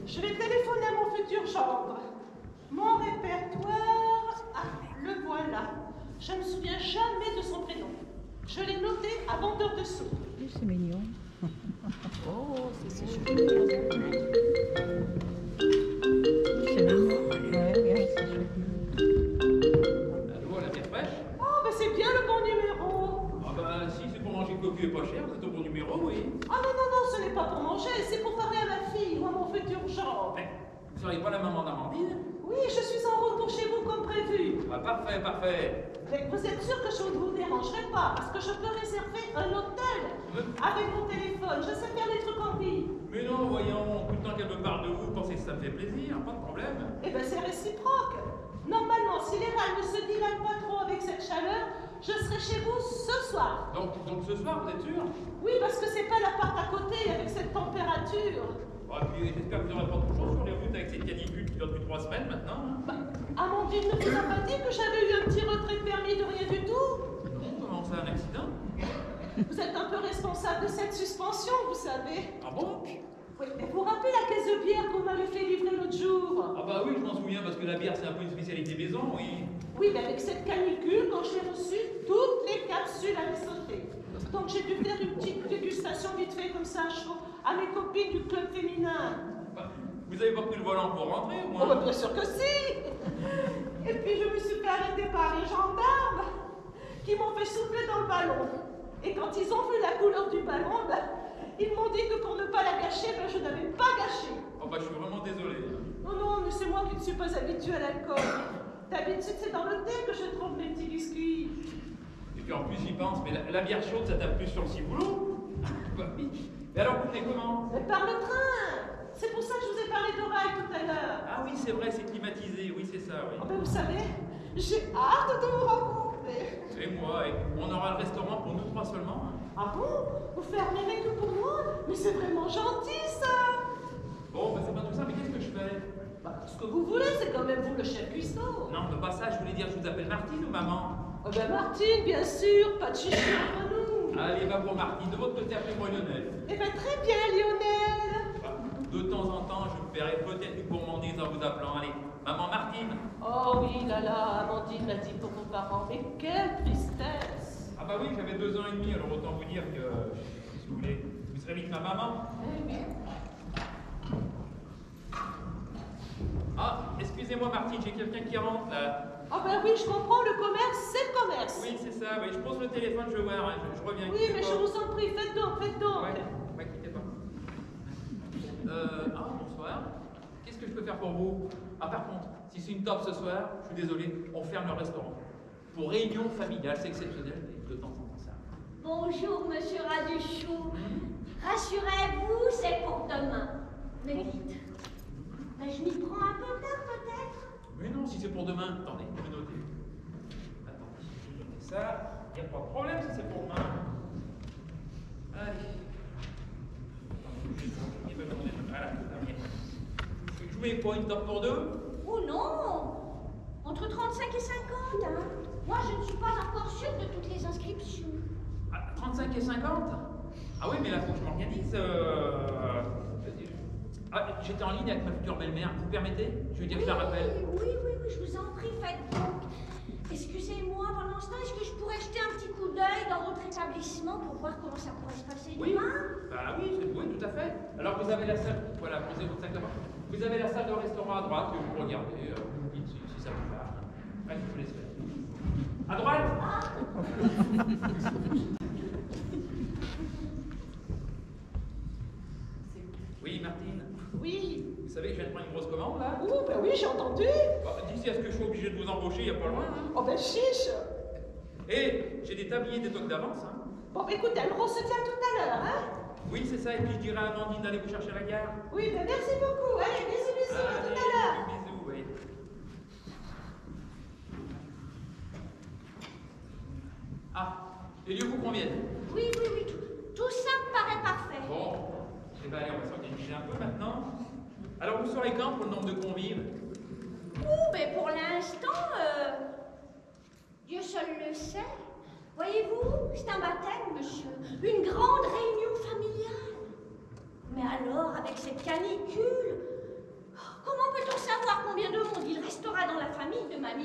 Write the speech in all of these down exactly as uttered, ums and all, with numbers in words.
Je vais téléphoner à mon futur gendre. Mon répertoire, ah, le voilà. Je ne me souviens jamais de son prénom. Je l'ai noté à vendeur de sous. C'est mignon. Oh, c'est chouette. C'est mignon. Ouais, ouais, c'est chouette. Allô, la bière fraîche? Oh, ben c'est bien le bon numéro. Ah bah si c'est pour manger cocu et pas cher, c'est au bon numéro, oui. Ah non, non, non, ce n'est pas pour manger, c'est pour parler à ma fille ou à mon futur gendre. Mais, vous seriez pas la maman d'Amandine? Oui, je suis en route pour chez vous comme prévu. Ah parfait, parfait. Mais vous êtes sûr que je ne vous dérangerai pas, parce que je peux réserver un hôtel avec mon téléphone. Je sais faire les trucs en vie. Mais non, voyons, tout le temps qu'elle me parle de vous, pensez que ça me fait plaisir, pas de problème. Eh bien, c'est réciproque. Normalement, si les râles ne se dilatent pas trop avec cette chaleur, je serai chez vous ce soir. Donc, donc ce soir, vous êtes sûr? Oui, parce que c'est pas l'appart à côté avec cette température. Ah, puis j'espère que vous n'aurez pas trop chaud sur les routes avec cette canicule qui dure depuis trois semaines maintenant. Hein. Bah, Amandine ne vous a pas dit que j'avais eu un petit retrait de permis de rien du tout? Non, comment ça, un accident? Vous êtes un peu responsable de cette suspension, vous savez. Ah bon? Oui, mais vous vous rappelez la caisse de bière qu'on m'avait fait livrer l'autre jour? Ah bah oui, je m'en souviens, parce que la bière, c'est un peu une spécialité maison, oui. Oui, mais avec cette canicule, quand je l'ai reçue, toutes les capsules avaient sauté. Donc j'ai dû faire une petite dégustation vite fait comme ça à chaud à mes copines du club féminin. Bah, vous avez pas pris le volant pour rentrer, au moins? Oh, bah, bien sûr que si! Et puis je me suis fait arrêter par les gendarmes qui m'ont fait souffler dans le ballon. Et quand ils ont vu la couleur du ballon, bah, ils m'ont dit que pour ne pas la gâcher, bah, je n'avais pas gâché. Oh bah je suis vraiment désolé. Non, non, mais c'est moi qui ne suis pas habituée à l'alcool. D'habitude, c'est dans le thé que je trouve mes petits biscuits. Et puis en plus j'y pense, mais la, la bière chaude, ça tape plus sur le ciboulot. Bah oui. Mais alors vous venez comment? Mais par le train! C'est pour ça que je vous ai parlé d'oreille tout à l'heure. Ah oui, c'est vrai, c'est climatisé, oui c'est ça, oui. Oh, ben, vous savez, j'ai hâte de vous rencontrer. Et moi, et on aura le restaurant pour nous trois seulement. Hein. Ah bon? Vous fermerez que pour moi? Mais c'est vraiment gentil, ça! Bon, bah c'est pas tout ça, mais qu'est-ce que je fais? Bah, ce que vous voulez, c'est quand même vous le chef cuistot. Non, mais pas ça, je voulais dire, je vous appelle Martine ou maman? Oh ben Martine, bien sûr, pas de chichi entre nous. Allez, va pour Martine, de votre côté, appelez-moi Lionel. Eh ben très bien, Lionel. Bah, de temps en temps, je me paierai peut-être une gourmandise en vous appelant. Allez, maman Martine. Oh oui, là là, Amandine l'a dit pour vos parents, mais quelle tristesse. Ah bah oui, j'avais deux ans et demi, alors autant vous dire que, si vous voulez, vous serez vite ma maman. Eh oui. Ah, excusez-moi Martine, j'ai quelqu'un qui rentre là. Oh ben oui, je comprends, le commerce, c'est le commerce. Oui, c'est ça, oui, je pose le téléphone, je vais voir, hein, je, je reviens. Oui, mais je vous en prie, faites donc, faites donc. Ouais, ouais, quittez pas. Euh, ah, bonsoir. Qu'est-ce que je peux faire pour vous? Ah, par contre, si c'est une top ce soir, je suis désolé, on ferme le restaurant. Pour réunion familiale, c'est exceptionnel, mais de temps en temps ça. Bonjour, monsieur Raduchou. Rassurez-vous, c'est pour demain. Mais vite. Ben, je m'y prends un peu tard, peut-être. Mais non, si c'est pour demain, attendez, je vais noter. Attendez, je vais noter ça. Il n'y a pas de problème si c'est pour demain. Allez. Voilà, je vous mets quoi, une top pour deux? Oh non! Entre trente-cinq et cinquante, hein. Moi, je ne suis pas encore sûre de toutes les inscriptions. Ah, trente-cinq et cinquante? Ah oui, mais là, faut que je m'organise. Euh... Ah, j'étais en ligne avec ma future belle-mère. Vous permettez? Je veux dire, Oui, je la rappelle. oui, oui, oui, je vous en prie, faites donc. Excusez-moi, pendant ce temps, est-ce que je pourrais jeter un petit coup d'œil dans votre établissement pour voir comment ça pourrait se passer Oui, demain? bah oui, c'est- oui, tout à fait. Alors vous avez la salle, voilà, posez votre sac là-bas. Vous avez la salle de restaurant à droite, que vous regardez, euh, vous me dites si, si ça vous va. Allez, je vous laisse faire. À droite. Oui, Martine. Oui. Vous savez que je viens de prendre une grosse commande là? Oh ben oui, j'ai entendu. Bah, d'ici à ce que je sois obligé de vous embaucher, il n'y a pas loin. Hein. Oh ben chiche. Et j'ai des tabliers des tocs d'avance. Hein. Bon ben écoutez, alors on se tient tout à l'heure, hein? Oui, c'est ça, et puis je dirai à Amandine d'aller vous chercher à la gare. Oui, ben merci beaucoup. Allez, bisous, bisous, à tout à l'heure. Allez, bisous, oui. Ah, les lieux vous conviennent? Oui, oui, oui, tout, tout ça me paraît parfait. Bon, eh ben allez, on va s'organiser un peu maintenant. Alors vous saurez quand pour le nombre de convives? Ouh, mais pour l'instant, euh, Dieu seul le sait. Voyez-vous, c'est un baptême, monsieur. Une grande réunion familiale. Mais alors, avec cette canicule,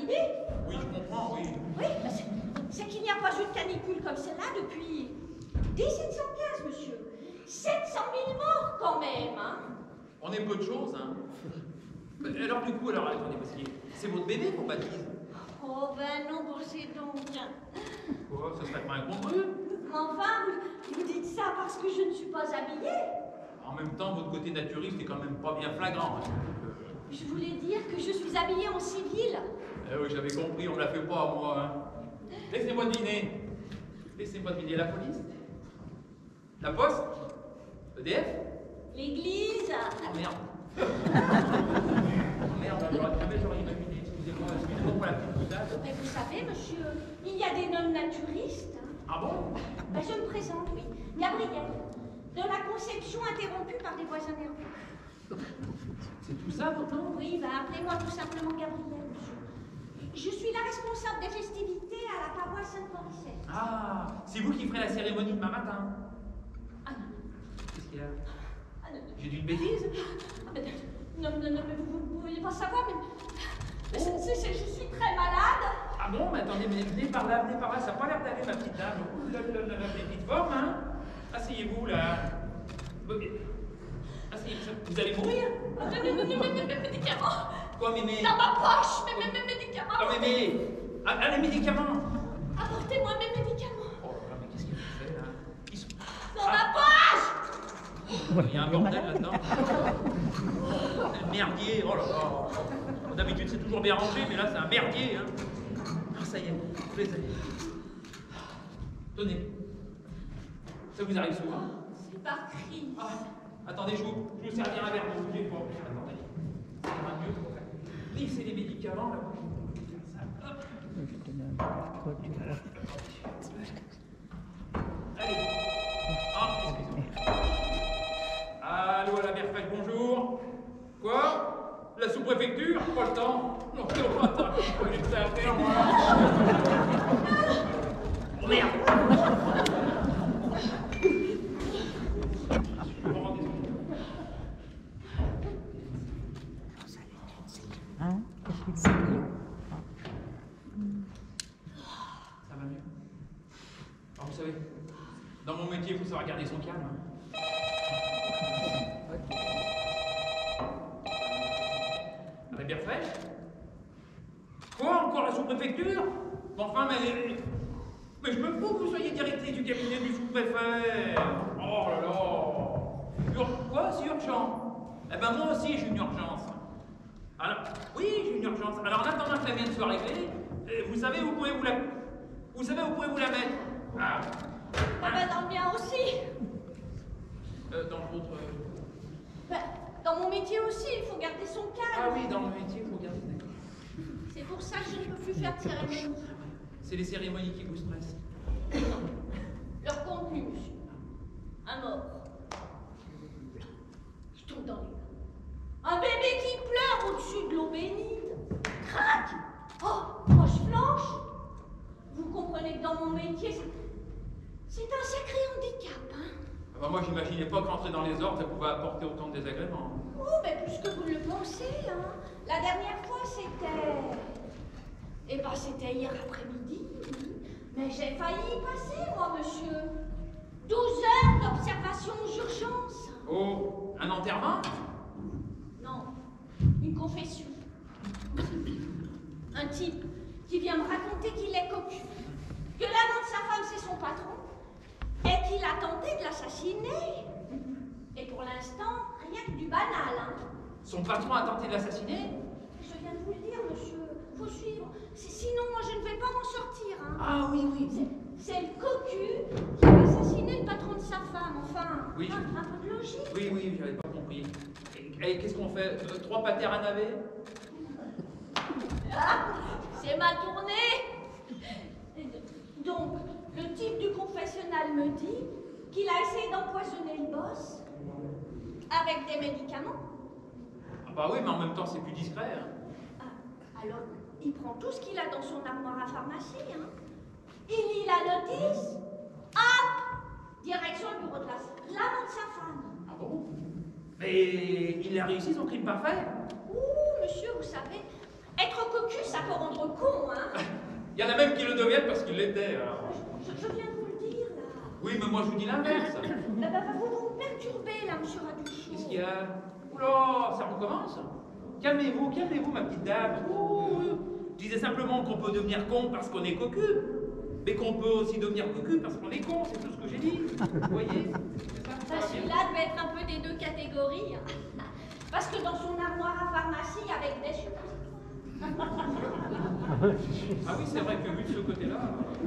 idée. Oui, je comprends, oui. Oui, bah c'est c'est qu'il n'y a pas eu de canicule comme celle-là depuis mille sept cent quinze, monsieur. sept cent mille morts quand même, hein. On est peu de choses, hein. Alors du coup, alors attendez, parce que c'est votre bébé qu'on baptise. Oh ben non, bossez donc. Quoi, ça serait pas incongru? Enfin, vous, vous dites ça parce que je ne suis pas habillée. En même temps, votre côté naturiste est quand même pas bien flagrant. Hein. Je voulais dire que je suis habillée en civil. Eh oui, j'avais compris, on me la fait pas à moi. Hein. Laissez-moi deviner. Laissez-moi deviner la police. La poste. E D F. L'église. Oh merde. Oh merde, alors jamais j'aurais imaginé. Excusez-moi, excusez-moi pour la petite boutade. Mais vous savez, monsieur, il y a des noms naturistes. Ah bon? Ben, je me présente, oui. Gabrielle, de la conception interrompue par des voisins nerveux. C'est tout ça, votre nom? Oui, ben, appelez-moi tout simplement Gabrielle, monsieur. Je suis la responsable des festivités à la paroisse Sainte-Mauricette. Ah, c'est vous qui ferez la cérémonie demain matin. Ah non. Qu'est-ce qu'il y a? Ah non, non. J'ai dit une bêtise? Ah, mais non, non, non, mais vous ne pouviez pas savoir, mais. mais c'est- c'est- c'est- je suis très malade. Ah bon, mais attendez, mais venez par là, venez par là, ça n'a pas l'air d'aller, ma petite dame. Ouh là là là là, des petites formes, hein? Asseyez-vous, là. Asseyez-vous, vous allez mourir? Ah, non, non, non, non, non, mes médicaments. Quoi, mémé? Dans ma poche, mes, mes, mes médicaments. Quoi, mémé? Ah, ah, les médicaments! Apportez-moi mes médicaments. Oh là, mais qu'est-ce qu'elle fait, là? Ils sont... Dans ma poche. Il y a un bordel là-dedans. Un merdier, oh là là. D'habitude, c'est toujours bien rangé, mais là, c'est un merdier, hein. Ah, ça y est, vous les avez. Tenez. Ça vous arrive souvent? C'est par crise. Ah, attendez, je vous, je vous servir un verre d'eau, bougez pas. Attendez. Ça ira mieux. Lissez les médicaments, là. Hop. Je te donne un code, tu vois. Allez. Ah, excusez-moi. Allô, à la mère Fête, bonjour. Quoi? La sous-préfecture? Pas le temps. Non, non, attends, j'ai que ça à faire, moi. Oh merde. Hein? Qu'est-ce qu'il dit? Ça va mieux. Alors, vous savez, dans mon métier, il faut savoir garder son calme. Hein. Elle est bien fraîche. Quoi? Encore la sous-préfecture? Enfin, mais... Mais je me fous que vous soyez directrice du cabinet du sous-préfet. Oh là là. Ur... Quoi? C'est urgent? Eh ben moi aussi, j'ai une urgence. Alors, oui, j'ai une urgence. Alors, en attendant que la mienne soit réglée, euh, vous savez, vous pouvez vous la... Vous savez, vous pouvez vous la mettre. Ah. Ah ben dans le mien aussi. Euh, dans votre... euh, Ben, dans mon métier aussi, il faut garder son Ah calme. oui, dans le métier, il faut garder... D'accord. C'est pour ça que je ne peux plus faire de cérémonie. C'est les cérémonies qui vous stressent. Leur contenu, monsieur. Un mort. Je tombe dans les mains. Un bébé qui pleure au-dessus de l'eau bénite. Crac! Oh, poche blanche. Vous comprenez que dans mon métier, c'est... c'est un sacré handicap, hein? Ah bah moi, j'imaginais pas qu'entrer dans les ordres, ça pouvait apporter autant de désagréments. Oh, mais plus que vous le pensez, hein. La dernière fois, c'était... Eh ben, c'était hier après-midi. Mais j'ai failli y passer, moi, monsieur. douze heures d'observation aux urgences. Oh, un enterrement? Non, une confession. Un type qui vient me raconter qu'il est cocu, que l'amant de sa femme, c'est son patron, et qu'il a tenté de l'assassiner. Et pour l'instant, rien que du banal, hein. Son patron a tenté de l'assassiner? Je viens de vous le dire, monsieur. Faut suivre. Si- Sinon, moi, je ne vais pas m'en sortir, hein. Ah oui, oui. C'est- C'est le cocu qui a assassiné le patron de sa femme. Enfin, Oui, un, je- un peu de logique. Oui, oui, j'avais pas compris. Et, et qu'est-ce qu'on fait? Euh, Trois patères à navet? Ah, c'est mal tourné. Donc, le type du confessionnal me dit qu'il a essayé d'empoisonner le boss avec des médicaments. Ah bah oui, mais en même temps, c'est plus discret. Hein. Ah, alors, il prend tout ce qu'il a dans son armoire à pharmacie, hein. Il lit la notice, hop, direction le bureau de la l'amant de sa femme. Ah bon? Mais il a réussi son crime parfait? Ouh, monsieur, vous savez, être cocu, ça peut rendre Il y en a même qui le deviennent parce qu'ils l'étaient. Alors. Je, je viens de vous le dire, là. Oui, mais moi je vous dis l'inverse. Bah, bah, vous vous perturbez, là, monsieur Raduchot. Qu'est-ce qu'il y a? Oula, ça recommence? Calmez-vous, calmez-vous, ma petite dame. Ouh, je disais simplement qu'on peut devenir con parce qu'on est cocu. Mais qu'on peut aussi devenir cocu parce qu'on est con, c'est tout ce que j'ai dit. Vous voyez? Bah, celui-là devait être un peu des deux catégories. Hein. Parce que dans son armoire à pharmacie, il y avait des suppositoires. Ah oui, c'est vrai que vu de ce côté-là. Vous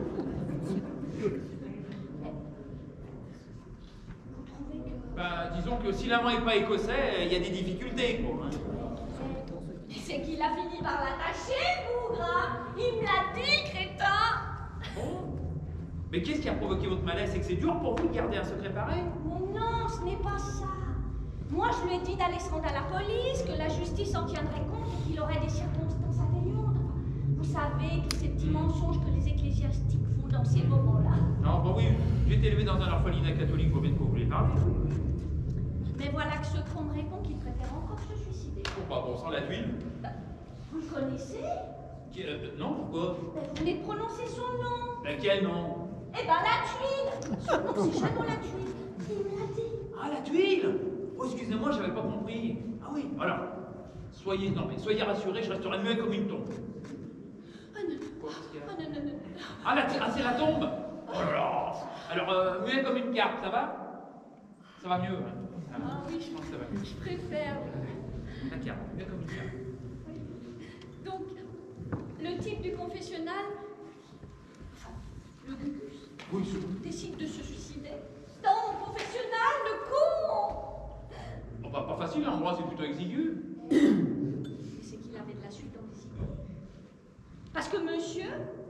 trouvez que. Bah, disons que si l'amant n'est pas écossais, il y a des difficultés, quoi. Hein. C'est qu'il a fini par l'attacher, bougre, hein. Il me l'a dit, crétin. Bon. Mais qu'est-ce qui a provoqué votre malaise? C'est que c'est dur pour vous de garder un secret pareil? Mais non, ce n'est pas ça. Moi, je lui ai dit d'aller se rendre à la police, que la justice en tiendrait compte et qu'il aurait des circonstances atténuantes. Enfin, vous savez, tous ces petits mensonges que les ecclésiastiques font dans ces moments-là. Non, bah oui, j'ai été élevé dans un orphelinat catholique, vous bien de quoi vous voulez parler. Mais voilà que ce con me répond qu'il préfère encore se suicider. Pourquoi? Bon, sans la tuile? Bah, vous le connaissez? Qui- euh, Non, pourquoi? Bah, vous venez de prononcer son nom. Laquelle, non? Eh ben, la tuile. Son nom, c'est Jeannot la tuile. Il me l'a dit. Ah, la tuile! Oh, excusez-moi, j'avais pas compris. Ah oui, alors, soyez, non, mais soyez rassurés, je resterai muet comme une tombe. Ah non, Quoi, qu'est-ce qu'il y a? ah non, non, non. Ah, la, ah, c'est la tombe! Oh là là! Alors, euh, muet comme une carte, ça va? Ça va mieux, hein? Ça va. Ah oui, Je pense que ça va mieux. je préfère. La carte, muet comme une carte. Donc, le type du confessionnal, enfin, le Gugus, Oui, je... décide de se suicider. Dans mon confessionnal, le con. Oh, bah, pas facile, hein, moi, c'est plutôt exigu. C'est qu'il avait de la suite dans les idées. Parce que monsieur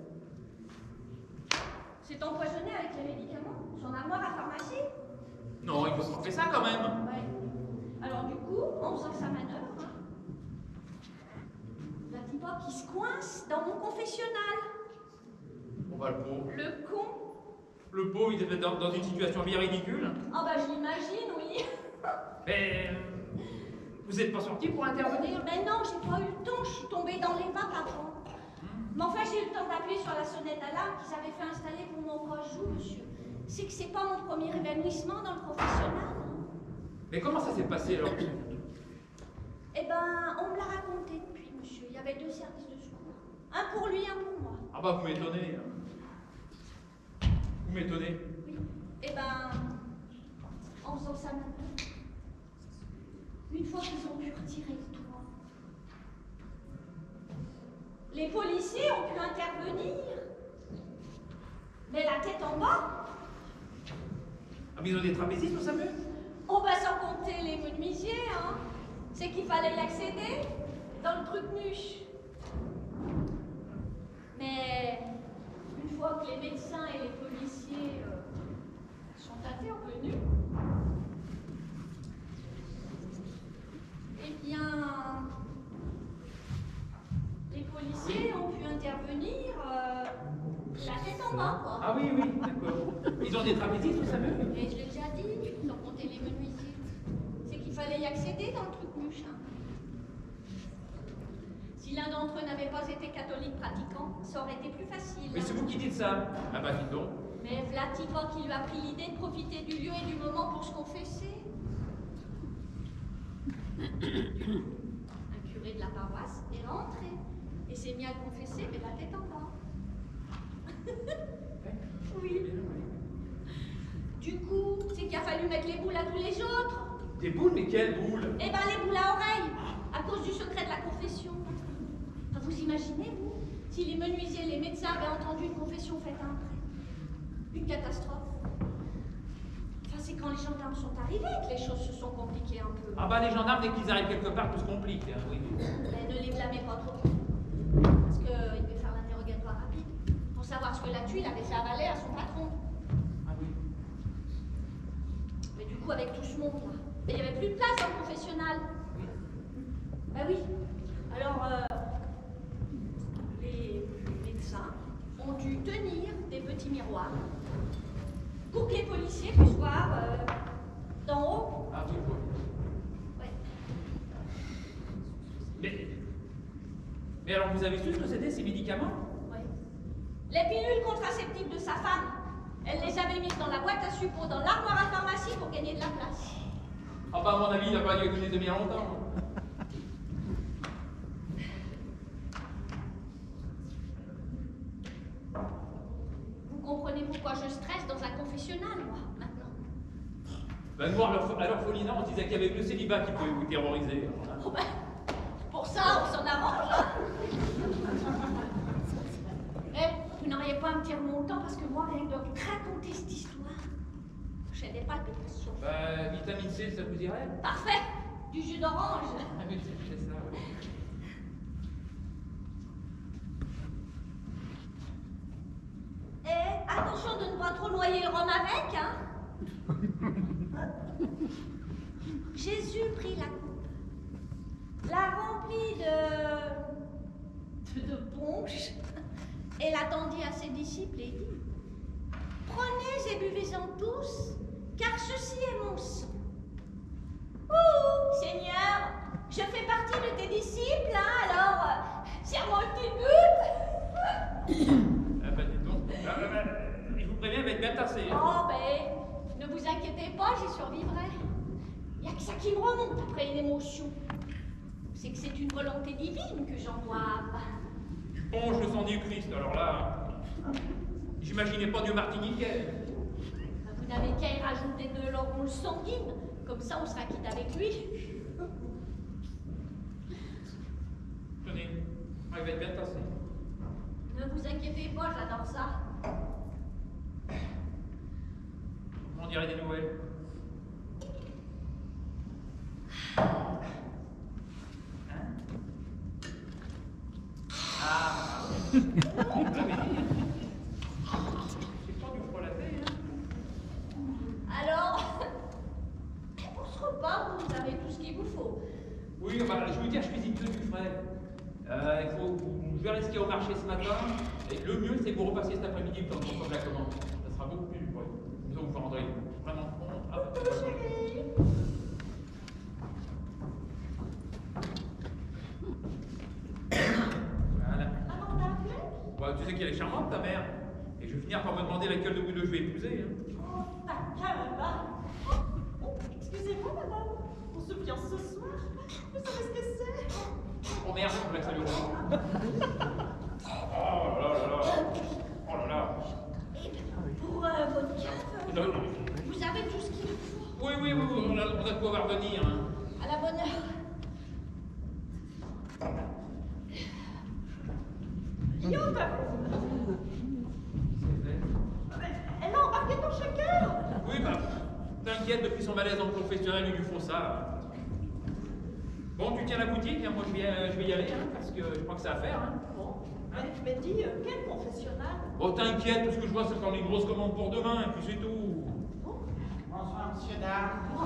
s'est empoisonné avec les médicaments, son armoire à pharmacie. Non, il faut pas faire ça quand même. Ouais. Alors du coup, en faisant sa manœuvre, hein, la tipa qui se coince dans mon confessionnal. Bon, bah, le pauvre. Le con. Le pauvre, il était dans, dans une situation bien ridicule. Ah bah je l'imagine, oui. Mais... euh, Vous n'êtes pas sorti pour intervenir? Mais non, j'ai pas eu le temps, je suis tombée dans les vapes avant. Mais enfin, j'ai eu le temps d'appuyer sur la sonnette d'alarme qu'ils avaient fait installer pour mon cajou, monsieur. C'est que c'est pas mon premier évanouissement dans le professionnel. Mais comment ça s'est passé alors? Eh ben, on me l'a raconté depuis, monsieur. Il y avait deux services de secours. Un pour lui, un pour moi. Ah bah vous m'étonnez. Vous m'étonnez. Oui. Eh ben, en faisant ça maintenant, une fois qu'ils ont pu retirer le toit, les policiers ont pu intervenir. Mais la tête en bas. Ah mais ils ont des trapézistes au SAMU? On va sans compter les menuisiers, hein. C'est qu'il fallait y accéder dans le truc muche. Mais une fois que les médecins et les policiers euh, sont intervenus, eh bien, les policiers ont pu intervenir euh, la tête en bas, quoi. Ah oui, oui, d'accord. Ils ont des trapézistes au SAMU? Et je l'ai déjà dit, sans compter les menuisiers. C'est qu'il fallait y accéder dans le truc mouche. Hein. Si l'un d'entre eux n'avait pas été catholique pratiquant, ça aurait été plus facile. Mais c'est vous qui dites ça? Ah bah dites donc. Mais Vlatipa qui lui a pris l'idée de profiter du lieu et du moment pour se confesser. Un curé de la paroisse est rentré et s'est mis à confesser, mais la tête en bas. Oui. Du coup, c'est qu'il a fallu mettre les boules à tous les autres. Des boules? Mais quelles boules? Eh ben les boules à oreille, à cause du secret de la confession. Enfin, vous imaginez, vous, si les menuisiers et les médecins avaient entendu une confession faite à un prêtre? Une catastrophe. Enfin, c'est quand les gendarmes sont arrivés que les choses se sont compliquées un peu. Ah bah les gendarmes, dès qu'ils arrivent quelque part, tout se complique. Hein, oui. Mais ne les blâmez pas trop. Parce qu'ils devaient faire l'interrogatoire rapide pour savoir ce que la tuile avait fait avaler à son patron. Ah oui. Mais du coup, avec tout ce monde-là, il n'y avait plus de place dans le confessionnal. Oui. Ben oui. Alors, euh, les médecins ont dû tenir des petits miroirs pour que les policiers puissent voir euh, d'en haut. Ah oui, oui. Ouais. Mais... Mais alors vous avez su ce que c'était ces médicaments? Ouais. Les pilules contraceptives de sa femme. Elle les avait mises dans la boîte à suppos, dans l'armoire à pharmacie pour gagner de la place. Ah bah à mon avis, il n'a pas dû écouter de bien longtemps. Vous comprenez pourquoi je stresse dans un confessionnal, moi, maintenant? Ben nous, à l'orphelinat, on disait qu'il y avait que le célibat qui pouvait vous terroriser. Oh ben, pour ça, on s'en arrange, hein. Eh, vous n'auriez pas à me tirer mon temps parce que moi, rien que de raconter cette histoire, j'ai des palpitations. Bah, vitamine C, ça vous irait? Parfait. Du jus d'orange. Ah oui, c'est ça, oui. Et attention de ne pas trop noyer le rhum avec, hein. Jésus prit la coupe, la remplit de... de, de punch, et la tendit à ses disciples et dit: prenez et buvez-en tous, car ceci est mon sang. Ouh, Seigneur, je fais partie de tes disciples, hein, alors, euh, serre-moi une petite goutte. Ah bah dis donc, ah, bah, bah, je vous préviens, elle va être bien tassée. Hein. Oh, ben, ne vous inquiétez pas, j'y survivrai. Il n'y a que ça qui me remonte après une émotion. C'est que c'est une volonté divine que j'en boive. Tu ponges le sang du Christ, alors là, j'imaginais pas Dieu martiniquais. Vous n'avez qu'à y rajouter de l'orange sanguine, comme ça on sera quitte avec lui. Tenez, elle va être bien tassée. Ne vous inquiétez pas, j'adore ça. On dirait des nouvelles. Hein? Ah, vous l'avez dit. C'est pas du frelaté, hein? Alors, pour ce repas, vous avez tout ce qu'il vous faut. Oui, bah, je veux dire, je cuisine que du frais. Euh, il faut, je verrai ce qu'il y a au marché ce matin. Et le mieux, c'est que vous repassiez cet après-midi quand on reçoit la commande. Ça sera beaucoup plus, ouais. Disons que vous rendrez vraiment compte. Ah, Chérie. voilà. Maman t'a appelé? Bah, tu sais qu'elle est charmante, ta mère. Et je vais finir par me demander laquelle de vous deux je vais épouser. Hein. Oh, ta caramba. Oh, excusez-moi, madame. On se fiance ce soir. Vous savez ce que c'est? Oh merde, je voulais que ça lui remonte. Oh là là là là. Oh là là. Pour euh, votre cave, Non, non. vous avez tout ce qu'il vous faut. Oui, oui, oui, oui, on a, on a de quoi voir venir. Hein. À la bonne heure. Yo, t'as vu? Elle a embarqué ton shaker. Oui, bah, t'inquiète, depuis son malaise en professionnel, il lui faut ça. Bon, tu tiens la boutique, hein, moi je vais, euh, je vais y aller, hein, parce que je crois que c'est à faire. Hein. Bon, mais, mais dis, euh, quel confessionnal? Oh, t'inquiète, tout ce que je vois, c'est encore une grosse commande pour demain, et puis c'est tout. Bonsoir, monsieur, dame.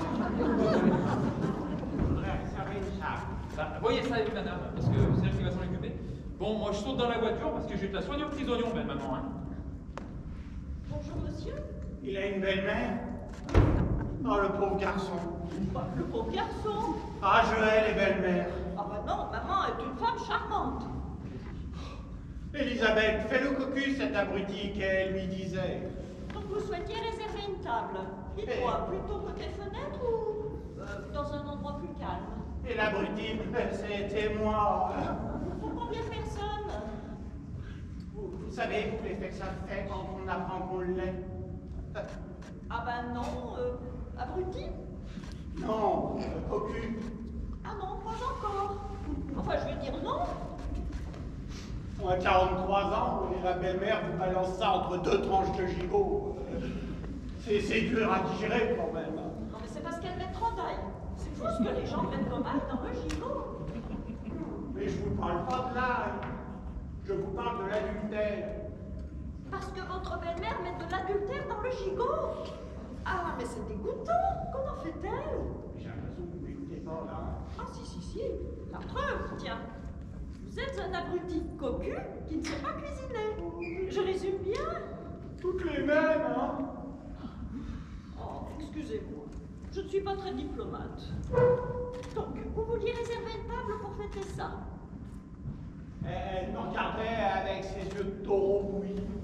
Je voudrais réserver une chambre. Ça, voyez ça avec madame, parce que c'est elle qui va s'en occuper. Bon, moi je saute dans la voiture parce que je vais te la soigner aux petits oignons, belle maman. Hein. Bonjour, monsieur. Il a une belle-mère. Oh, le pauvre garçon. Bah, le beau garçon. Ah, je hais les belles-mères. Ah bah non, maman est une femme charmante. Elisabeth, fais-le cocu, cet abruti qu'elle lui disait. Donc vous souhaitiez réserver une table. Dites-moi, plutôt côté fenêtre ou euh, dans un endroit plus calme? Et l'abruti, c'était moi. Pour combien de personnes? Vous, vous savez, vous l'effet que ça fait quand on apprend qu'on l'est. Ah ben non, euh, abruti? Non, cocu. Ah non, pas encore. Enfin, je veux dire non. On a quarante-trois ans, on est la belle-mère, vous balance ça entre deux tranches de gigot. C'est c'est dur à digérer quand même. Non mais c'est parce qu'elle met trop d'ail. C'est fou ce que les gens mettent comme ail dans le gigot. Mais je vous parle pas de là. Je vous parle de l'adultère. Parce que votre belle-mère met de l'adultère dans le gigot. Ah, mais c'est dégoûtant. Comment fait-elle? J'ai l'impression que vous m'écoutez pas là. Ah si, si, si. La preuve, tiens. Vous êtes un abruti cocu qui ne sait pas cuisiner. Je résume bien. Toutes les mêmes, hein? Oh, excusez-moi. Je ne suis pas très diplomate. Donc, vous vouliez réserver une table pour fêter ça? Elle me regardait avec ses yeux de taureau bouilli.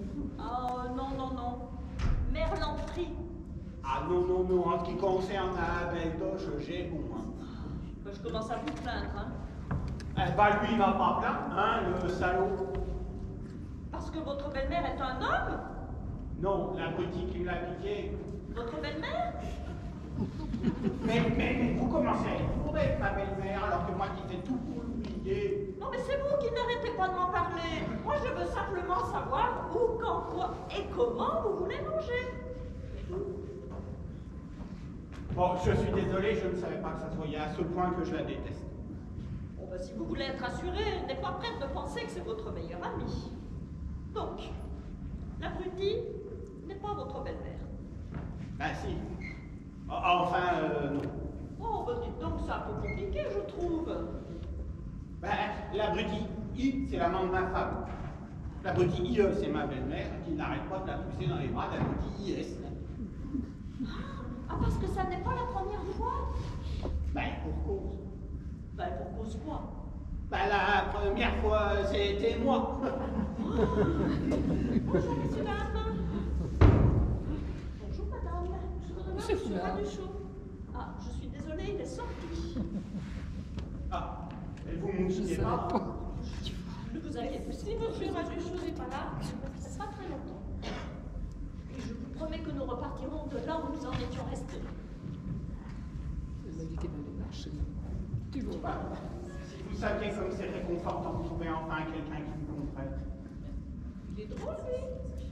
Ah, non, non, non. Merlanterie. Ah non, non, non, en ce qui concerne la belle Doche, j'ai bon. Hein. Ben, je commence à vous plaindre, hein. Eh ben lui, il m'a pas plaint, hein, le salaud. Parce que votre belle-mère est un homme? Non, la boutique qui me l'a piqué. Votre belle-mère? Mais, mais, mais vous commencez à être bourré avec ma belle-mère, alors que moi qui fais tout pour l'oublier. Non, mais c'est vous qui n'arrêtez pas de m'en parler. Moi, je veux simplement savoir où, quand, quoi et comment vous voulez manger. Bon, je suis désolé, je ne savais pas que ça se voyait à ce point que je la déteste. Bon, ben, si vous voulez être assuré, n'est pas prête de penser que c'est votre meilleur ami. Donc, l'abruti n'est pas votre belle-mère. Ben si. Oh, enfin, euh, non. Oh, ben dites donc, c'est un peu compliqué, je trouve. Ben, l'abruti I, c'est l'amant de ma femme. L'abruti I E, c'est ma belle-mère qui n'arrête pas de la pousser dans les bras de l'abruti I S. Ah, parce que ça n'est pas la première fois? Ben, pour cause. Ben, pour cause quoi? Ben, la première fois, c'était moi. Bonjour, messieurs, dames. Bonjour, madame. Je voudrais voir monsieur Raduchot. Ah, je suis désolée, il est sorti. Ah, et vous ne m'oubliez pas. Ne vous inquiétez pas, si monsieur Raduchot n'est pas là, je ne resterai pas très longtemps. Et je vous promets que nous repartirons de là où nous en étions restés. Tu vois pas. Si vous saviez comme c'est réconfortant de trouver enfin quelqu'un qui vous comprenne. Il est drôle, lui.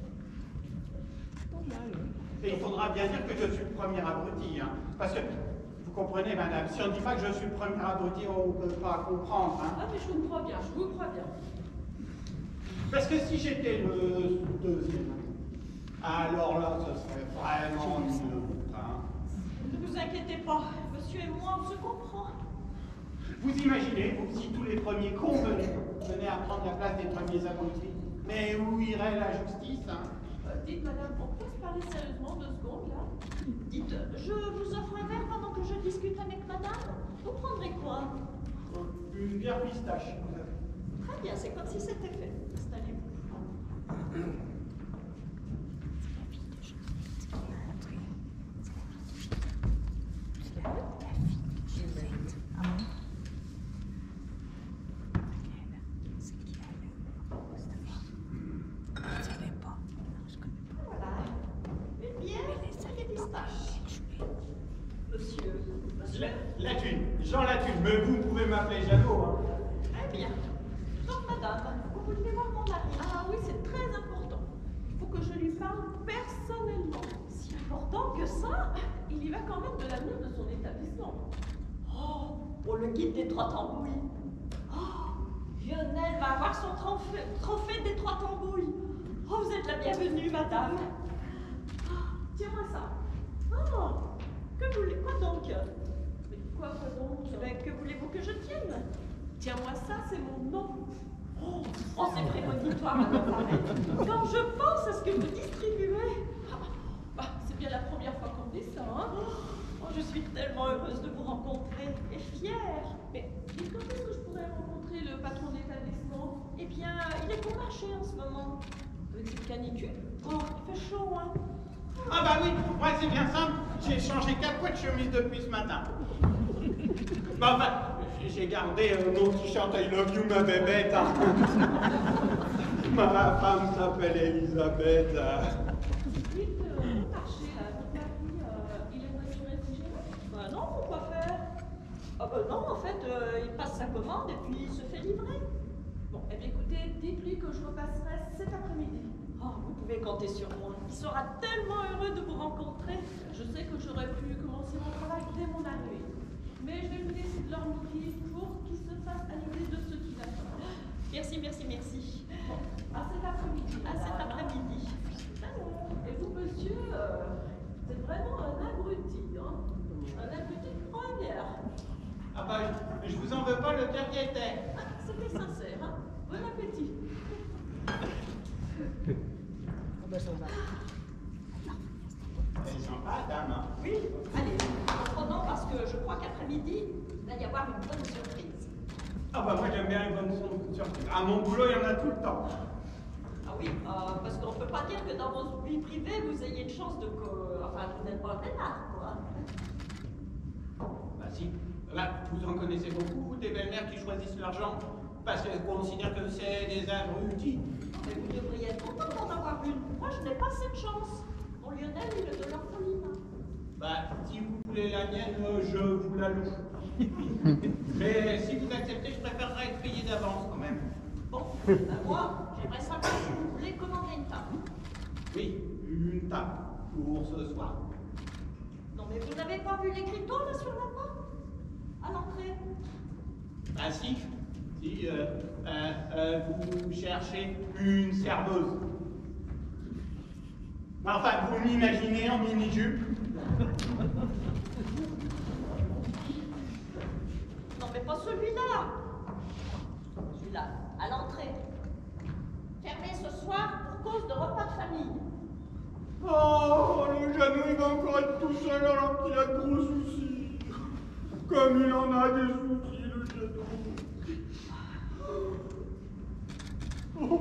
Et il faudra bien dire que je suis le premier abruti, hein. Parce que, vous comprenez, madame, si on ne dit pas que je suis le premier abruti, on ne peut pas comprendre, hein. Ah, mais je vous crois bien, je vous crois bien. Parce que si j'étais le deuxième, alors là, ce serait vraiment mieux, hein. Ne vous inquiétez pas, monsieur et moi, on se comprend. Vous imaginez, vous, si tous les premiers cons venaient, venaient à prendre la place des premiers abrutis, mais où irait la justice, hein? Euh, dites, madame, on peut se parler sérieusement deux secondes, là? Dites, je vous offre un verre pendant que je discute avec madame? Vous prendrez quoi? Une bière pistache, vous avez. Très bien, c'est comme si c'était fait. Installez-vous. Voilà. Une bière et des pistaches. Monsieur, monsieur. La, la thune, Jean la thune, mais vous pouvez m'appeler Jeannot, hein. Très bien. Donc, madame, vous voulez voir mon mari? Ah oui, c'est très important. Il faut que je lui parle personnellement. Si important que ça, il y va quand même de l'avenir de son établissement. Oh, pour le guide des trois tambouilles. Oh, Lionel va avoir son trophée, trophée des trois tambouilles. Oh, vous êtes la bienvenue, madame. Oh, tiens-moi ça. Oh, que voulez quoi donc? Mais quoi, quoi donc? Ben, que voulez-vous que je tienne? Tiens-moi ça, c'est mon nom. Oh, oh c'est prémonitoire, madame Farrell. Quand je pense à ce que vous distribuez, ah, bah, c'est bien la première fois qu'on dit ça, hein? Oh, je suis tellement heureuse de vous rencontrer et fière. Mais dites, quand est-ce que je pourrais rencontrer le patron de l'établissement? Eh bien, il est bon marché en ce moment. Avec cette canicule, oh, il fait chaud, hein? Ah bah oui, moi c'est bien simple, j'ai changé quatre fois de chemise depuis ce matin. Bah enfin, j'ai gardé euh, mon t-shirt I love you ma bébête. Hein. Ma femme s'appelle Elisabeth. Euh. Dites, euh, bon marché, là, votre mari, euh, il aimerait se réfrigérer? Bah non, pourquoi faire? Ah bah non, en fait, euh, il passe sa commande et puis il se fait livrer. Bon, eh bien écoutez, dites-lui que je repasserai cet après-midi. Oh, vous pouvez compter sur moi. Il sera tellement heureux de vous rencontrer. Je sais que j'aurais pu commencer mon travail dès mon arrivée. Mais je vais lui laisser de leur midi pour qu'il se fasse à l'idée de ce qu'il attend. Merci, merci, merci. Bon, à cet après-midi. À cet après-midi. Et vous, monsieur, euh, c'est vraiment un abruti, hein? Un abruti de première. Ah bah, je, je vous en veux pas, le cœur y était. Ah, c'était sincère, hein? Bon appétit. Elle sent pas, dame, hein. Oui, allez, prenons parce que je crois qu'après-midi, il va y avoir une bonne surprise. Ah bah moi j'aime bien les bonnes surprises. À mon boulot, il y en a tout le temps. Ah oui, euh, parce qu'on ne peut pas dire que dans votre vie privée, vous ayez une chance de... Que... Enfin, vous n'êtes pas un pétard, quoi. Bah si. Là, vous en connaissez beaucoup, vous, des belles-mères qui choisissent leur genre parce qu'elles considèrent que c'est des abrutis. Mais vous devriez être content d'en avoir une. Moi, je n'ai pas cette chance. Mon Lionel, il est de l'orpheline. Bah, si vous voulez la mienne, euh, je vous la loue. Mais si vous acceptez, je préférerais être payé d'avance quand même. Bon, ben moi, j'aimerais savoir si vous voulez commander une table. Oui, une table pour ce soir. Non, mais vous n'avez pas vu l'écriteau là sur la porte? À l'entrée? Ah si, si, euh, euh, euh, vous cherchez une serveuse. Enfin, vous m'imaginez en mini-jupe. Non, mais pas celui-là. Celui-là, à l'entrée. Fermé ce soir pour cause de repas de famille. Oh, le Jeannot, il va encore être tout seul alors qu'il a de gros soucis. Comme il en a des soucis, le Jeannot. Oh.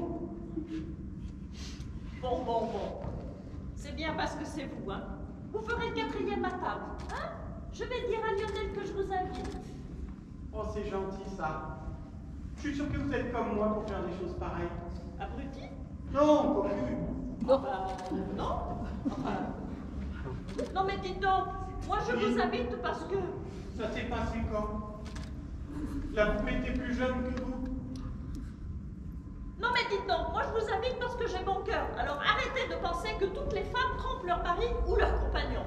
Bon, bon, bon. C'est bien parce que c'est vous, hein. Vous ferez le quatrième à table, hein. Je vais dire à Lionel que je vous invite. Oh, c'est gentil, ça. Je suis sûr que vous êtes comme moi pour faire des choses pareilles. Abruti? Non, cocu. Non. Bah, non. Enfin... Non, mais dites donc, moi je Oui. vous invite parce que... Ça s'est passé quand? La poupée était plus jeune que vous? Non, mais dites donc, moi je vous invite parce que j'ai bon cœur. Alors arrêtez de penser que toutes les femmes trompent leur mari ou leur compagnon.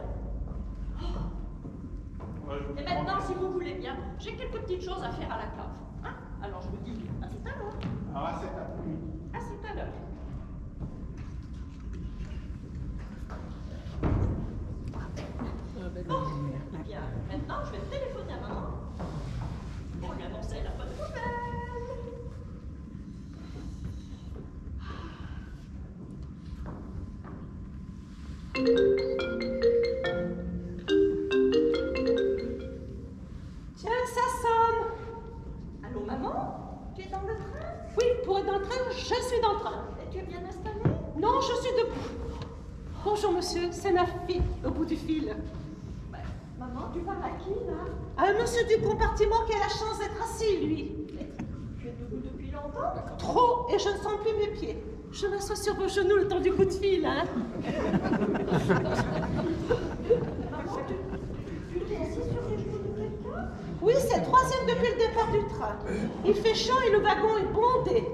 Ouais, je vous Et maintenant, si vous voulez bien, j'ai quelques petites choses à faire à la cave. Hein? Alors je vous dis à tout à l'heure. Ah, c'est après-midi. À tout à l'heure. Bon, eh bien, maintenant, je vais téléphoner à maman pour lui annoncer la bonne nouvelle. Tiens, ça sonne. Allô, maman? Tu es dans le train? Oui, pour être dans le train, je suis dans le train. Et tu es bien installée? Non, je suis debout. Bonjour, monsieur, c'est ma fille, au bout du fil. Ben, maman, tu parles à qui, là? À un monsieur du compartiment qui a la chance d'être assis, lui. Mais tu es debout depuis longtemps? Trop, et je ne sens plus mes pieds. Je m'assois sur vos genoux le temps du coup de fil, hein. Maman, tu tu t'es assis sur les genoux de quelqu'un? Oui, c'est le troisième depuis le départ du train. Il fait chaud et le wagon est bondé.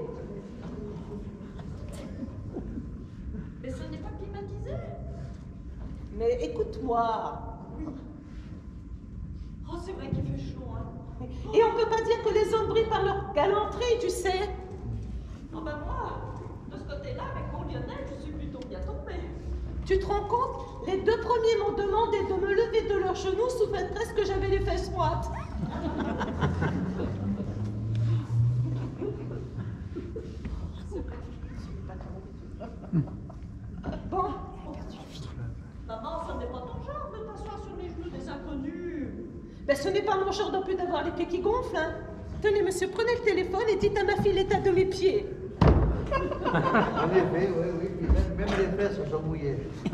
Mais ce n'est pas climatisé. Mais écoute-moi. Oui. Oh, c'est vrai qu'il fait chaud, hein. Et on peut pas dire que les hommes brillent par leur galanterie, tu sais. Oh ben moi, de ce côté-là, avec mon Lionel, je suis plutôt bien tombée. Tu te rends compte? Les deux premiers m'ont demandé de me lever de leurs genoux sous prétexte que j'avais les fesses moites. Bon. Maman, ce n'est pas ton genre de t'asseoir sur les genoux des inconnus. Ben, ce n'est pas mon genre non plus d'avoir les pieds qui gonflent, hein. Tenez, monsieur, prenez le téléphone et dites à ma fille l'état de mes pieds. En effet, oui, oui, puis même, même les fesses sont mouillées.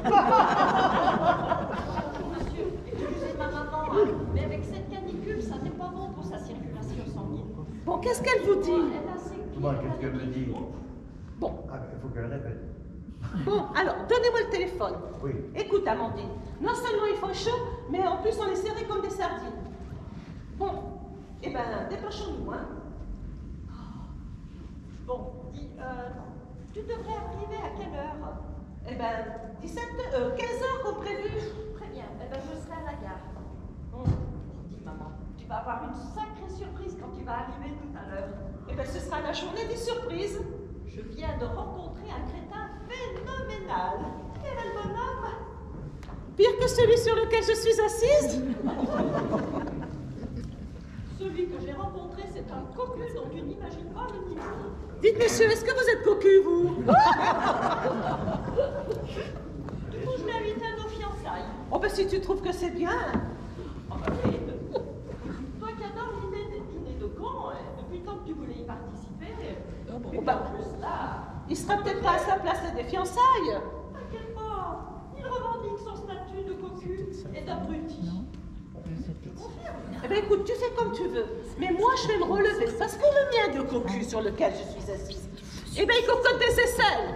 Monsieur, excusez ma maman, hein, mais avec cette canicule, ça n'est pas bon pour sa circulation sanguine. Bon, qu'est-ce qu'elle vous dit? Elle a ses pieds. Moi, qu'est-ce qu'elle me dit? Bon. Ah, ben, il faut qu'elle répète. Bon, alors, donnez-moi le téléphone. Oui. Écoute, Amandine, non seulement il faut chaud, mais en plus on est serré comme des sardines. Bon, eh ben, dépêchons-nous, hein. Bon, dis, euh, tu devrais arriver à quelle heure? Eh ben, dix-sept heures, euh, quinze heures comme prévu. Très bien, eh ben, je serai à la gare. Bon, dis, maman, tu vas avoir une sacrée surprise quand tu vas arriver tout à l'heure. Eh ben, ce sera la journée des surprises. Je viens de rencontrer un crétin phénoménal. Quel est le bonhomme? Pire que celui sur lequel je suis assise? Celui que j'ai rencontré, c'est un cocu dont tu n'imagines pas le niveau. Dites, monsieur, est-ce que vous êtes cocu, vous? Du coup, je l'invite à nos fiançailles. Oh, ben si tu trouves que c'est bien. Oh, ben oui. Toi qui adores l'idée des dîners de camp, hein, depuis le temps que tu voulais y participer. Oh, ben, en plus, là, Il sera peut-être pas à sa place à des fiançailles. T'inquiète pas, il revendique son statut de cocu et d'abruti. Je confirme. Eh bien écoute, tu fais comme tu veux, mais moi je vais me relever parce que le mien de cocu sur lequel je suis assise, eh bien il cocotte des aisselles.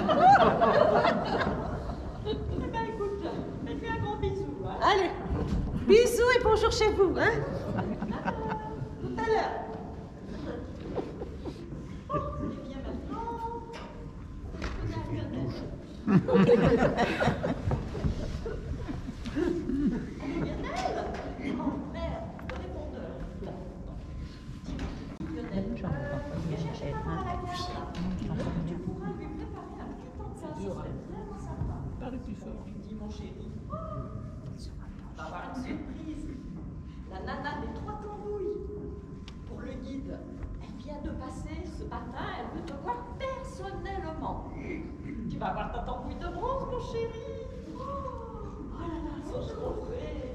Eh bien écoute, fais-lui un gros bisou. Hein. Allez, bisous et bonjour chez vous. Hein. Tout à l'heure. Bon, et bien maintenant, on est à Lionel. Mon chéri, on va avoir une surprise. La nana des trois tambouilles. Pour le guide, elle vient de passer ce matin, elle veut te voir personnellement. Tu vas avoir ta tambouille de bronze, mon chéri. Oh, oh là là, son trophée.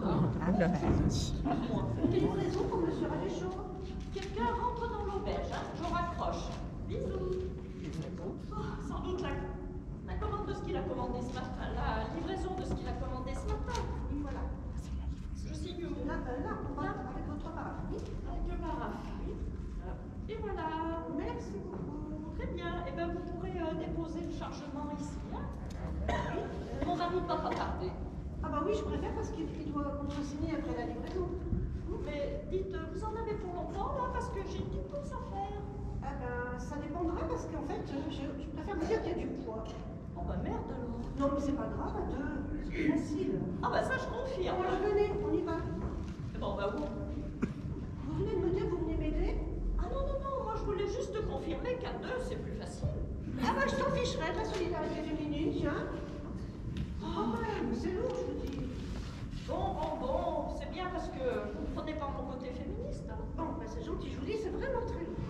Quelle raison pour monsieur Raléchaud? Quelqu'un rentre dans l'auberge, hein? Je raccroche. Bisous. Oh, sans doute la... La commande de ce qu'il a commandé ce matin, la livraison de ce qu'il a commandé ce matin. Oui, voilà. Je signe où? Là, là, là, avec votre paraphe. Avec le paraphe, oui. Et voilà. Merci beaucoup. Très bien. Eh bien, vous pourrez euh, déposer le chargement ici. Hein. Oui. Mon mari ne va pas tarder. Ah bah oui, je préfère parce qu'il doit signer après la livraison. Mais dites, vous en avez pour longtemps là? Parce que j'ai une petite course à faire. Ah ben, ça dépendra parce qu'en fait, je, je préfère vous dire qu'il y a du poids. Oh bah merde alors. Non mais c'est pas grave, à deux, c'est facile. Ah bah ça je confirme. Alors venez, on y va. Bon bah où? Vous venez de me dire que vous venez m'aider? Ah non, non, non, moi je voulais juste te confirmer qu'à deux c'est plus facile. Ah bah je t'en ficherai de la solidarité féminine, tiens. Oh bah c'est lourd je vous dis. Bon, bon, bon, c'est bien parce que vous ne prenez pas mon côté féministe. Hein. Bon, bah c'est gentil, je vous dis, c'est vraiment très lourd.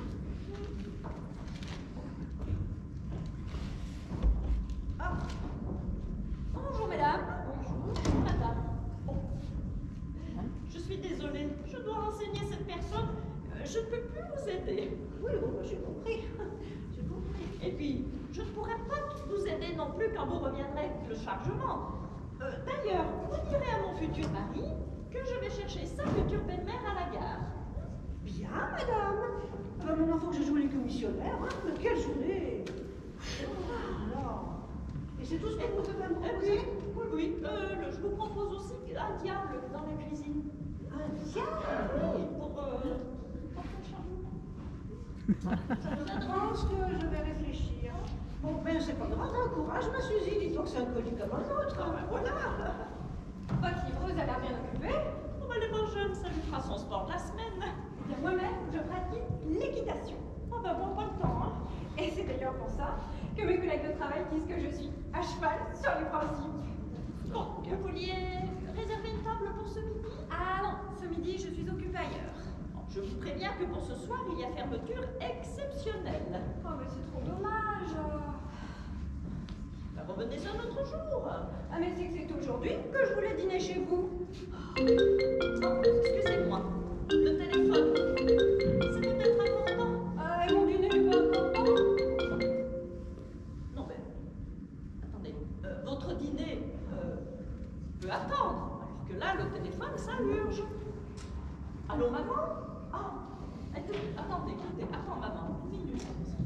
Ah. Bonjour mesdames. Bonjour madame. Bon. Je suis désolée, je dois renseigner cette personne. Euh, je ne peux plus vous aider. Oui, bon, bah, j'ai compris. J'ai compris. Et puis, je ne pourrai pas vous aider non plus quand vous reviendrez avec le chargement. Euh, D'ailleurs, vous direz à mon futur mari que je vais chercher sa future belle-mère à la gare. Bien, madame. Euh, maintenant, il faut que je joue les commissionnaires. Hein. Mais quelle journée! Ah, alors. Et c'est tout ce que vous avez à me proposer? Oui, oui. Euh, le, je vous propose aussi un diable dans la cuisine. Un diable? Oui, pour... Euh, pour le chargement. Ça vous avance que je vais réfléchir. Bon, ben c'est pas grave, hein, courage, ma Suzy, dis-toi que c'est un colis comme un autre. Ah, ben voilà. Votre livreuse a l'air bien occupée. Oh, ben, elle est pas jeune, ça lui fera son sport de la semaine. Bien, moi-même, je pratique l'équitation. Oh, ben bon, pas le temps, hein. Et c'est d'ailleurs pour ça que mes collègues de travail disent que je suis à cheval sur les principes. Bon, vous vouliez réserver une table pour ce midi? Ah non, ce midi, je suis occupée ailleurs. Je vous préviens que pour ce soir, il y a fermeture exceptionnelle. Oh, mais c'est trop dommage. Ben, revenez un autre jour. Ah, mais c'est que c'est aujourd'hui que je voulais dîner chez vous. Oh, excusez-moi. Le téléphone. C'est peut-être important. Ah, et mon dîner n'est pas important. Non, mais... Attendez. Euh, votre dîner euh, peut attendre. Alors que là, le téléphone, ça urge. Allô, maman? Ah, attendez, attendez, attends, maman, une minute.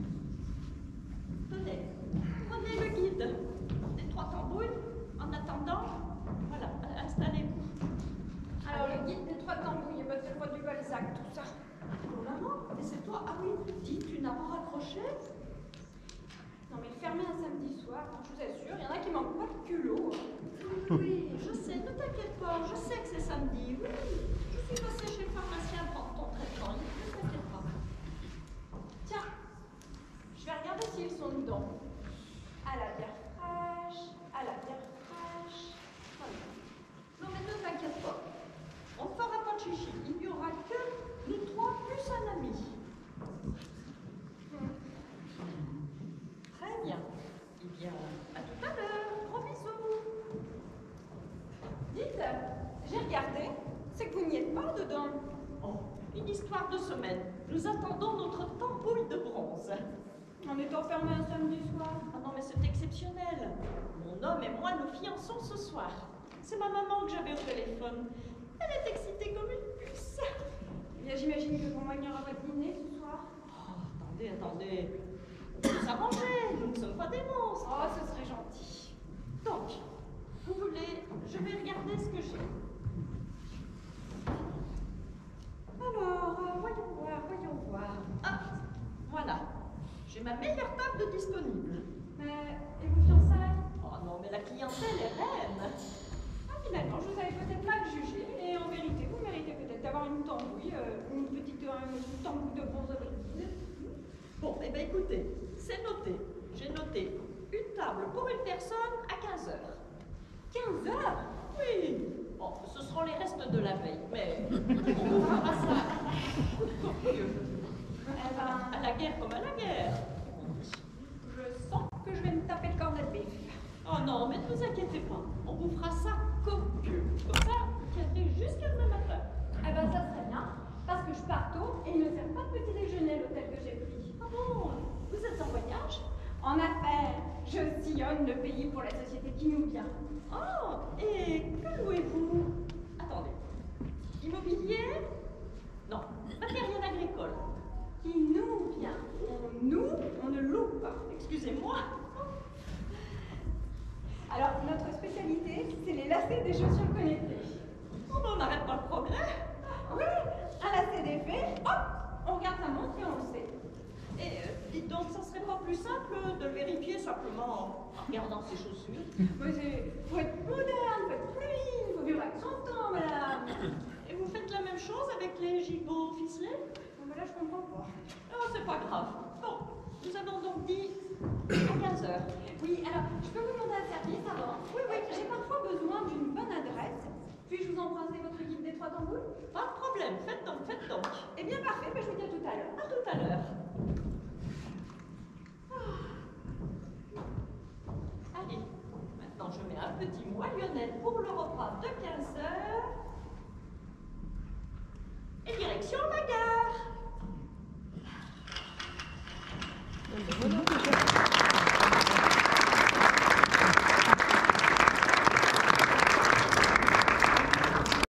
Tenez, prenez le guide des trois tambouilles. En attendant, voilà, installez-vous. Alors, le guide des trois tambouilles, c'est quoi du Balzac, tout ça? Oh, maman, et c'est toi? Ah oui, dis, tu n'as pas raccroché? Non, mais fermé un samedi soir, hein, je vous assure, il y en a qui manquent pas de culot. Oui, je sais, ne t'inquiète pas, je sais que c'est samedi, oui. Je suis passée chez le pharmacien prendre ton traitement, ne t'inquiète pas. Tiens, je vais regarder s'ils sont dedans. À la bière fraîche, à la bière fraîche. Voilà. Non mais ne t'inquiète pas, on ne fera pas de chichi, il n'y aura que nous trois plus un ami. Hmm. Très bien. Eh bien, à tout à l'heure, gros bisous. Dites, j'ai regardé. C'est que vous n'y êtes pas dedans. Oh, une histoire de semaine. Nous attendons notre tambouille de bronze. On est enfermé un quoi? Ah non, mais c'est exceptionnel. Mon homme et moi nous fiançons ce soir. C'est ma maman que j'avais au téléphone. Elle est excitée comme une puce. Eh bien, j'imagine que pour moi, il y aura votre dîner ce soir. Oh, attendez, attendez. On peut s'arranger, nous ne sommes pas des monstres. Oh, ce serait gentil. Donc, vous voulez, je vais regarder ce que j'ai. Alors, euh, voyons voir, voyons voir. Ah, voilà. J'ai ma meilleure table de disponible. Mais, et vos fiançailles? Oh non, mais la clientèle est reine. Ah, finalement, je vous avais peut-être mal jugé, et en vérité, vous méritez peut-être d'avoir une tambouille, euh, une petite euh, une tambouille de bronze vide. Bon, eh bien écoutez, c'est noté. J'ai noté une table pour une personne à quinze heures. quinze heures? Oui. Bon, ce seront les restes de la veille, mais on vous fera ça. Eh ben, À la guerre comme à la guerre. je sens que je vais me taper le cornet de bif. Oh non, mais ne vous inquiétez pas. On vous fera ça copieux. Comme ça, vous tiendrez jusqu'à demain matin. Eh ben, ça serait bien, parce que je pars tôt, et il ne sert pas de petit déjeuner à l'hôtel que j'ai pris. Ah bon? Vous êtes en voyage? En affaires, je sillonne le pays pour la société qui nous vient. Oh, et que louez-vous? Attendez. Immobilier? Non, matériel agricole. Qui nous vient. On nous, on ne loue pas. Excusez-moi. Alors, notre spécialité, c'est les lacets des chaussures connectées. Oh, ben, on n'arrête pas le progrès. Oui, un lacet défait, hop, on regarde sa montre et on le sait. Et euh, dites donc, ça serait pas plus simple de le vérifier simplement en regardant ses chaussures? Mais c'est, faut être moderne, faut être fluide, faut vivre avec son temps, madame. Et vous faites la même chose avec les gigots ficelés? Bon, ben là, je comprends pas. Oh, c'est pas grave. Bon, nous avons donc dit à quinze heures. Oui, alors, je peux vous demander un service avant? Oui, oui, j'ai parfois besoin d'une bonne adresse. Puis-je vous emprunter votre guide des trois tambouilles? Pas de problème, faites donc, faites donc. Eh bien, parfait, ben, je vous dis à tout à l'heure. À tout à l'heure. Allez, maintenant je mets un petit moellonnel pour le repas de quinze heures. Et direction la gare.